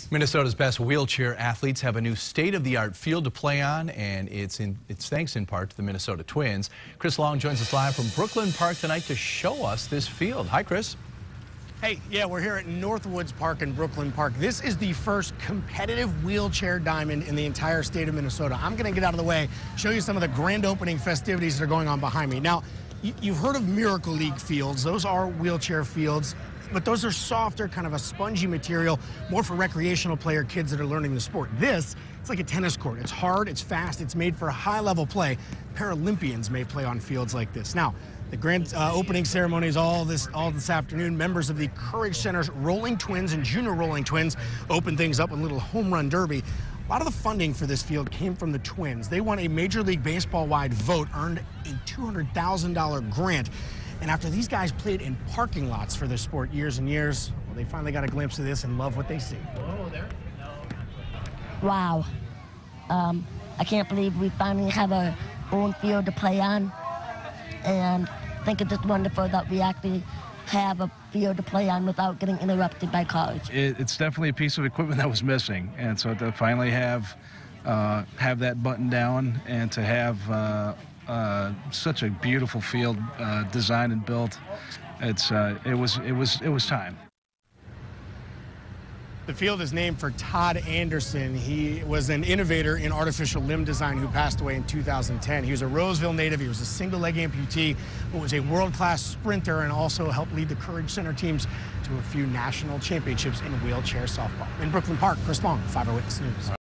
Minnesota's best wheelchair athletes have a new state-of-the-art field to play on, and it's thanks in part to the Minnesota Twins. Chris Long joins us live from Brooklyn Park tonight to show us this field. Hi, Chris. Hey, yeah, we're here at Northwoods Park in Brooklyn Park. This is the first competitive wheelchair diamond in the entire state of Minnesota. I'm going to get out of the way, show you some of the grand opening festivities that are going on behind me. Now, you've heard of Miracle League fields. Those are wheelchair fields, but those are softer, kind of a spongy material, more for recreational player kids that are learning the sport. This, it's like a tennis court. It's hard, it's fast, it's made for high-level play. Paralympians may play on fields like this. Now, the grand opening ceremony is all this afternoon. Members of the Courage Center's Rolling Twins and Junior Rolling Twins opened things up with a little home run derby. A lot of the funding for this field came from the Twins. They won a Major League Baseball-wide vote, earned a $200,000 grant. And after these guys played in parking lots for this sport years and years, well, they finally got a glimpse of this and love what they see. Wow. I can't believe we finally have our own field to play on. And I think it's just wonderful that we actually have a field to play on without getting interrupted by cars. It's definitely a piece of equipment that was missing, and so to finally have that button down and to have such a beautiful field designed and built, it was time. The field is named for Todd Anderson. He was an innovator in artificial limb design who passed away in 2010. He was a Roseville native. He was a single-leg amputee, but was a world-class sprinter and also helped lead the Courage Center teams to a few national championships in wheelchair softball. In Brooklyn Park, Chris Long, 5 Eyewitness News.